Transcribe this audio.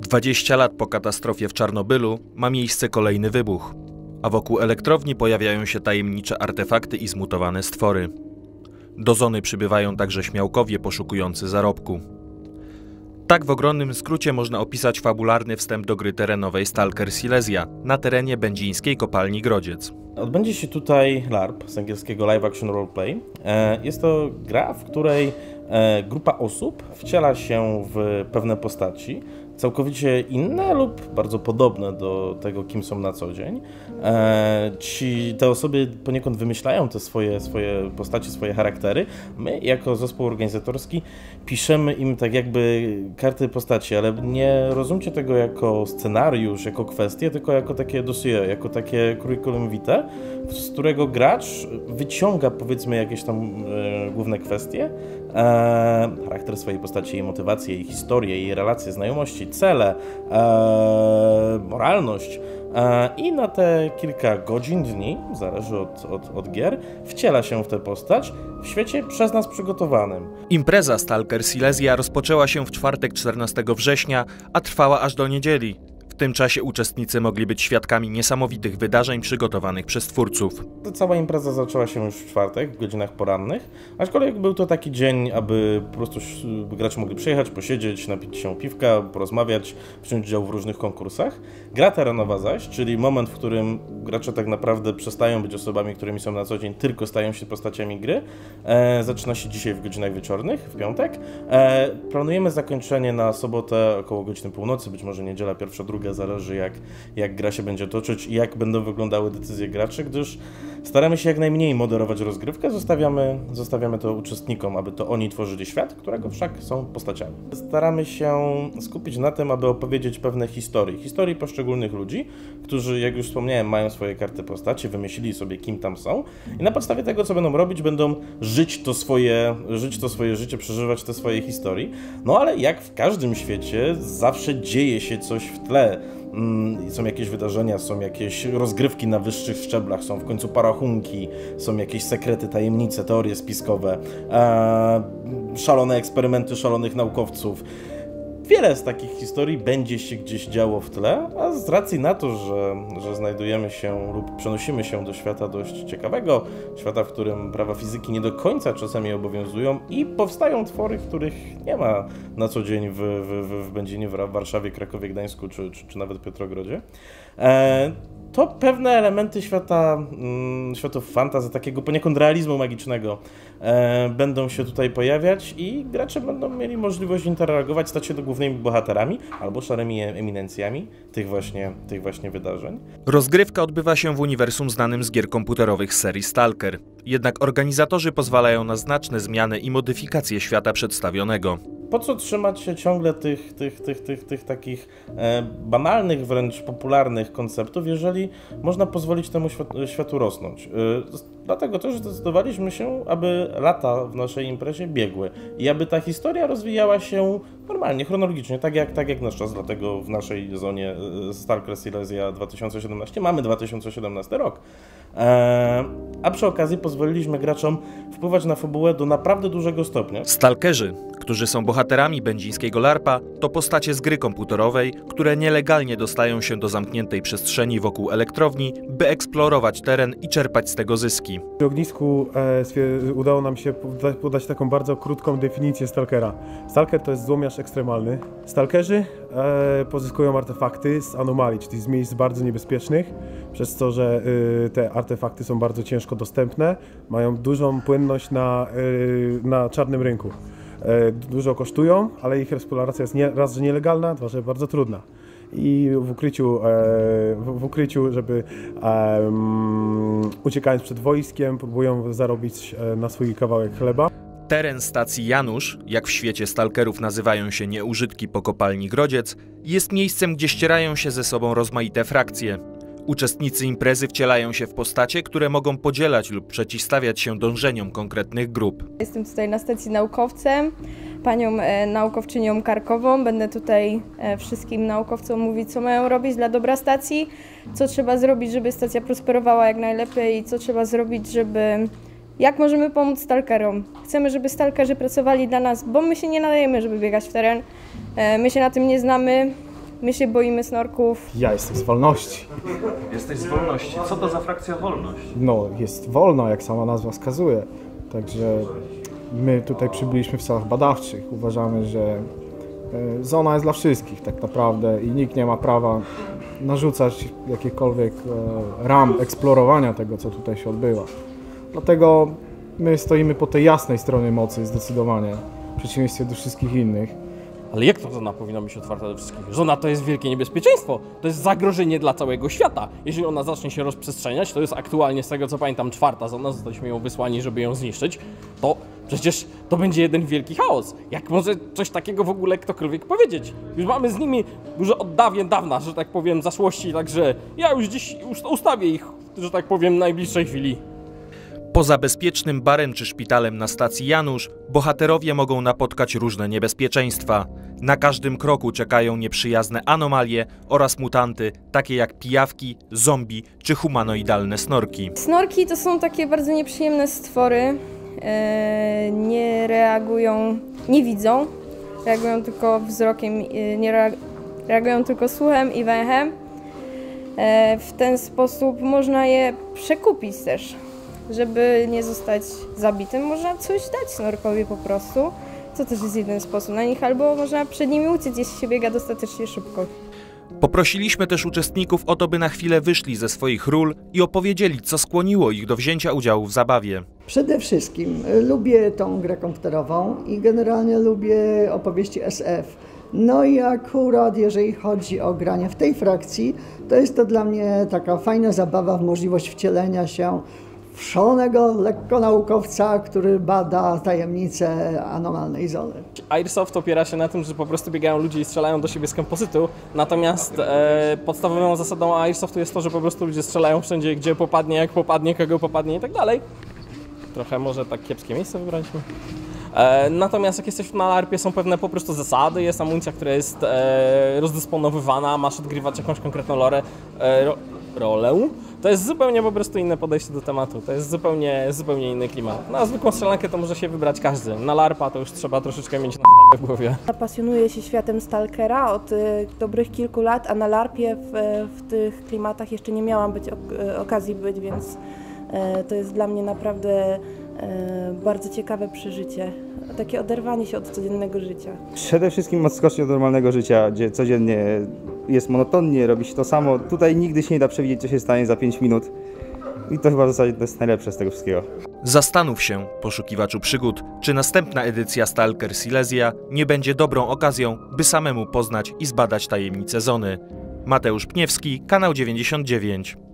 20 lat po katastrofie w Czarnobylu ma miejsce kolejny wybuch, a wokół elektrowni pojawiają się tajemnicze artefakty i zmutowane stwory. Do zony przybywają także śmiałkowie poszukujący zarobku. Tak w ogromnym skrócie można opisać fabularny wstęp do gry terenowej Stalker Silesia na terenie będzińskiej kopalni Grodziec. Odbędzie się tutaj LARP, z angielskiego Live Action Roleplay. Jest to gra, w której grupa osób wciela się w pewne postaci, całkowicie inne lub bardzo podobne do tego, kim są na co dzień. Te osoby poniekąd wymyślają te swoje postacie, swoje charaktery. My, jako zespół organizatorski, piszemy im tak jakby karty postaci, ale nie rozumcie tego jako scenariusz, jako kwestię, tylko jako takie dossier, jako takie curriculum vitae, z którego gracz wyciąga, powiedzmy, jakieś tam główne kwestie, charakter swojej postaci, jej motywację, jej historię, jej relacje, znajomości, cele, moralność i na te kilka godzin, dni, zależy od gier, wciela się w tę postać w świecie przez nas przygotowanym. Impreza Stalker Silesia rozpoczęła się w czwartek 14 września, a trwała aż do niedzieli. W tym czasie uczestnicy mogli być świadkami niesamowitych wydarzeń przygotowanych przez twórców. Cała impreza zaczęła się już w czwartek, w godzinach porannych, aczkolwiek był to taki dzień, aby po prostu gracze mogli przyjechać, posiedzieć, napić się piwka, porozmawiać, wziąć udział w różnych konkursach. Gra terenowa zaś, czyli moment, w którym gracze tak naprawdę przestają być osobami, którymi są na co dzień, tylko stają się postaciami gry, zaczyna się dzisiaj w godzinach wieczornych, w piątek. Planujemy zakończenie na sobotę około godziny północy, być może niedziela pierwsza, druga, zależy jak gra się będzie toczyć i jak będą wyglądały decyzje graczy, gdyż staramy się jak najmniej moderować rozgrywkę, zostawiamy to uczestnikom, aby to oni tworzyli świat, którego wszak są postaciami. Staramy się skupić na tym, aby opowiedzieć pewne historii poszczególnych ludzi, którzy, jak już wspomniałem, mają swoje karty postaci, wymyślili sobie, kim tam są i na podstawie tego, co będą robić, będą żyć to swoje życie, przeżywać te swoje historie. No ale jak w każdym świecie, zawsze dzieje się coś w tle. Są jakieś wydarzenia, są jakieś rozgrywki na wyższych szczeblach, są w końcu parachunki, są jakieś sekrety, tajemnice, teorie spiskowe, szalone eksperymenty szalonych naukowców. Wiele z takich historii będzie się gdzieś działo w tle, a z racji na to, że znajdujemy się lub przenosimy się do świata dość ciekawego, świata, w którym prawa fizyki nie do końca czasami obowiązują i powstają twory, których nie ma na co dzień w Będzinie, w Warszawie, Krakowie, Gdańsku czy nawet Piotrogrodzie, to pewne elementy światów fantasy, takiego poniekąd realizmu magicznego będą się tutaj pojawiać i gracze będą mieli możliwość interagować, stać się to głównymi bohaterami albo szarymi eminencjami tych właśnie wydarzeń. Rozgrywka odbywa się w uniwersum znanym z gier komputerowych z serii Stalker. Jednak organizatorzy pozwalają na znaczne zmiany i modyfikacje świata przedstawionego. Po co trzymać się ciągle tych takich banalnych, wręcz popularnych konceptów, jeżeli można pozwolić temu światu rosnąć? Dlatego też zdecydowaliśmy się, aby lata w naszej imprezie biegły i aby ta historia rozwijała się normalnie, chronologicznie, tak jak nasz czas. Dlatego w naszej zonie Stalker Silesia 2017 mamy 2017 rok. A przy okazji pozwoliliśmy graczom wpływać na fabułę do naprawdę dużego stopnia. Stalkerzy, którzy są bohaterami będzińskiego LARPa, to postacie z gry komputerowej, które nielegalnie dostają się do zamkniętej przestrzeni wokół elektrowni, by eksplorować teren i czerpać z tego zyski. Przy ognisku udało nam się podać taką bardzo krótką definicję Stalkera. Stalker to jest złomiarz ekstremalny. Stalkerzy pozyskują artefakty z anomalii, czyli z miejsc bardzo niebezpiecznych, przez to, że te artefakty są bardzo ciężko dostępne, mają dużą płynność na czarnym rynku. Dużo kosztują, ale ich eksploracja jest raz, że nielegalna, dwa, że bardzo trudna. I w ukryciu, żeby uciekając przed wojskiem, próbują zarobić na swój kawałek chleba. Teren stacji Janusz, jak w świecie stalkerów nazywają się nieużytki po kopalni Grodziec, jest miejscem, gdzie ścierają się ze sobą rozmaite frakcje. Uczestnicy imprezy wcielają się w postacie, które mogą podzielać lub przeciwstawiać się dążeniom konkretnych grup. Jestem tutaj na stacji naukowcem, panią naukowczynią karkową. Będę tutaj wszystkim naukowcom mówić, co mają robić dla dobra stacji, co trzeba zrobić, żeby stacja prosperowała jak najlepiej i co trzeba zrobić, jak możemy pomóc stalkerom. Chcemy, żeby stalkerzy pracowali dla nas, bo my się nie nadajemy, żeby biegać w teren. My się na tym nie znamy. My się boimy snorków. Ja jestem z wolności. Jesteś z wolności. Co to za frakcja wolność? No, jest wolno, jak sama nazwa wskazuje. Także my tutaj przybyliśmy w celach badawczych. Uważamy, że zona jest dla wszystkich tak naprawdę i nikt nie ma prawa narzucać jakichkolwiek ram eksplorowania tego, co tutaj się odbywa. Dlatego my stoimy po tej jasnej stronie mocy zdecydowanie, w przeciwieństwie do wszystkich innych. Ale jak to zona powinna być otwarta dla wszystkich? Zona to jest wielkie niebezpieczeństwo, to jest zagrożenie dla całego świata. Jeżeli ona zacznie się rozprzestrzeniać, to jest aktualnie, z tego co pamiętam, 4. zona, zostaliśmy ją wysłani, żeby ją zniszczyć, to przecież to będzie jeden wielki chaos. Jak może coś takiego w ogóle ktokolwiek powiedzieć? Już mamy z nimi już od dawna, że tak powiem, zaszłości, także ja już dziś ustawię ich, że tak powiem, w najbliższej chwili. Poza bezpiecznym barem czy szpitalem na stacji Janusz, bohaterowie mogą napotkać różne niebezpieczeństwa. Na każdym kroku czekają nieprzyjazne anomalie oraz mutanty, takie jak pijawki, zombie czy humanoidalne snorki. Snorki to są takie bardzo nieprzyjemne stwory. Nie reagują, nie widzą, reagują tylko wzrokiem, reagują tylko słuchem i węchem. W ten sposób można je przekupić też. Żeby nie zostać zabitym, można coś dać snorkowi po prostu. To też jest jeden sposób na nich, albo można przed nimi uciec, jeśli się biega dostatecznie szybko. Poprosiliśmy też uczestników o to, by na chwilę wyszli ze swoich ról i opowiedzieli, co skłoniło ich do wzięcia udziału w zabawie. Przede wszystkim lubię tą grę komputerową i generalnie lubię opowieści SF. No i akurat jeżeli chodzi o granie w tej frakcji, to jest to dla mnie taka fajna zabawa w możliwość wcielenia się w szalonego lekko naukowca, który bada tajemnice anomalnej zony. Airsoft opiera się na tym, że po prostu biegają ludzie i strzelają do siebie z kompozytu, natomiast podstawową zasadą Airsoftu jest to, że po prostu ludzie strzelają wszędzie, gdzie popadnie, jak popadnie, kogo popadnie i tak dalej. Trochę może tak kiepskie miejsce wybraliśmy. Natomiast jak jesteś na LARP-ie, są pewne po prostu zasady, jest amunicja, która jest rozdysponowywana, masz odgrywać jakąś konkretną rolę. To jest zupełnie po prostu inne podejście do tematu, to jest zupełnie inny klimat. Na zwykłą strzelankę to może się wybrać każdy, na LARP-a to już trzeba troszeczkę mieć na w głowie. Pasjonuję się światem Stalkera od dobrych kilku lat, a na LARP-ie w tych klimatach jeszcze nie miałam okazji być, więc to jest dla mnie naprawdę bardzo ciekawe przeżycie. Takie oderwanie się od codziennego życia. Przede wszystkim odskocznie od normalnego życia, gdzie codziennie jest monotonnie, robi się to samo. Tutaj nigdy się nie da przewidzieć, co się stanie za 5 minut. I to chyba w zasadzie to jest najlepsze z tego wszystkiego. Zastanów się, poszukiwaczu przygód, czy następna edycja Stalker Silesia nie będzie dobrą okazją, by samemu poznać i zbadać tajemnice zony. Mateusz Pniewski, Kanał 99.